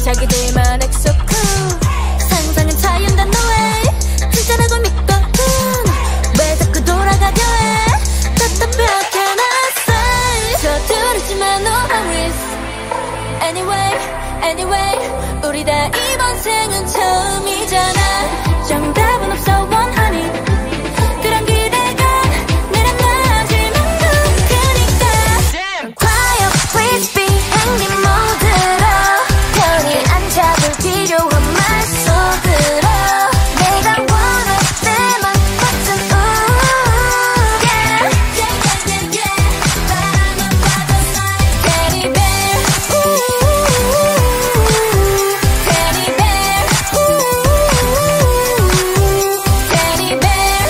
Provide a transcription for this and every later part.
자기들만 익숙해 상상은 자연단 너의 진짜라고 믿거든 왜 자꾸 돌아가려 해 답답하게 나 서두르지만 no hurries Anyway 우리 다 이번 생은 처음이잖아 정답은 없어 원하니 그런 기대가 내란 마지막 그니까 quiet please be 행님 모드로 편히 앉아둘 필요한 말소들어 내가 원할 때만 버튼 바라만 봐도 Teddy bear Teddy bear Teddy bear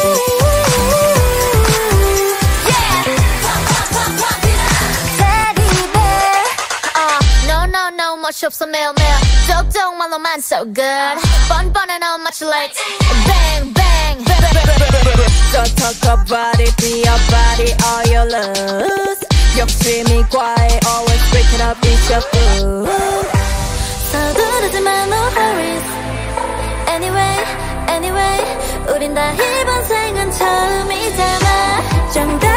Teddy bear No 멋이 없어 매일매일 쪽쪽말로만 so good 뻔뻔해 no much late Bang bang Don't talk about it, be about it, all you lose 욕심이 과해, always break it up, it's your food 서두르지만 no hurries Anyway 우린 다 이번 생은 처음이잖아 정답